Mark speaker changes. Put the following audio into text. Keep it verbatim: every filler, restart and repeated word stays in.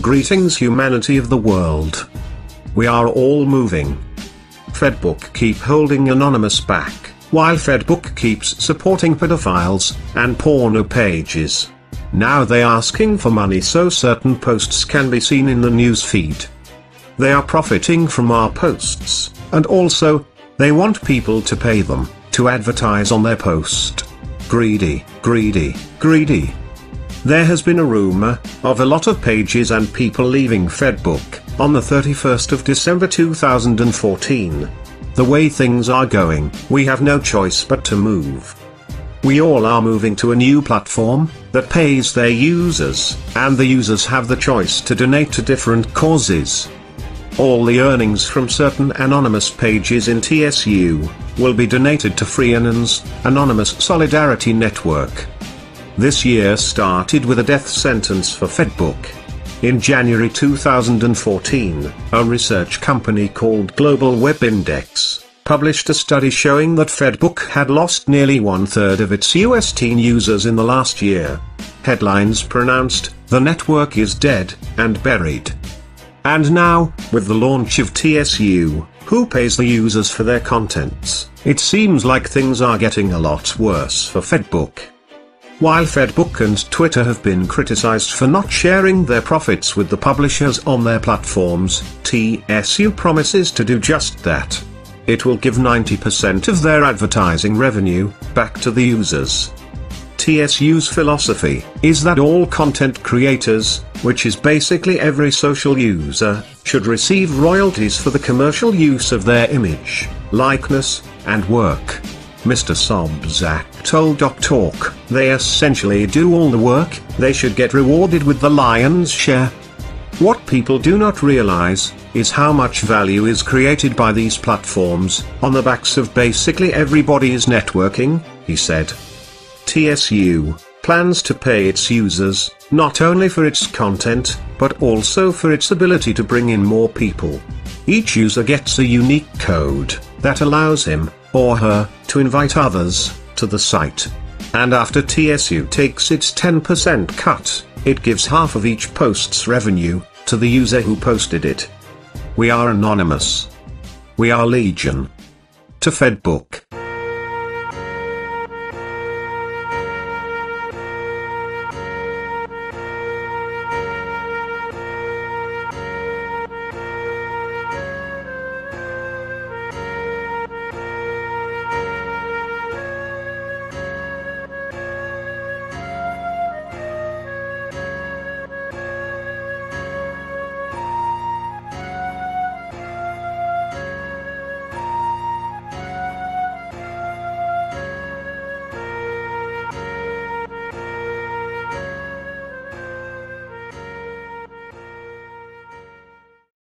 Speaker 1: Greetings humanity of the world. We are all moving. FedBook keep holding Anonymous back, while FedBook keeps supporting pedophiles and porno pages. Now they asking for money so certain posts can be seen in the newsfeed. They are profiting from our posts, and also, they want people to pay them to advertise on their post. Greedy, greedy, greedy. There has been a rumor of a lot of pages and people leaving FedBook on the thirty-first of December two thousand fourteen. The way things are going, we have no choice but to move. We all are moving to a new platform that pays their users, and the users have the choice to donate to different causes. All the earnings from certain anonymous pages in T S U will be donated to FreeAnon's Anonymous Solidarity Network. This year started with a death sentence for FedBook. In January two thousand fourteen, a research company called Global Web Index published a study showing that FedBook had lost nearly one-third of its U S teen users in the last year. Headlines pronounced, "The network is dead and buried." And now, with the launch of T S U, who pays the users for their contents, it seems like things are getting a lot worse for FedBook. While FedBook and Twitter have been criticized for not sharing their profits with the publishers on their platforms, T S U promises to do just that. It will give ninety percent of their advertising revenue back to the users. T S U's philosophy is that all content creators, which is basically every social user, should receive royalties for the commercial use of their image, likeness, and work. Mister Sobczak told Talk, they essentially do all the work, they should get rewarded with the lion's share. What people do not realize is how much value is created by these platforms on the backs of basically everybody's networking, he said. T S U plans to pay its users not only for its content, but also for its ability to bring in more people. Each user gets a unique code that allows him or her to invite others to the site. And after T S U takes its ten percent cut, it gives half of each post's revenue to the user who posted it. We are anonymous. We are legion. To FedBook.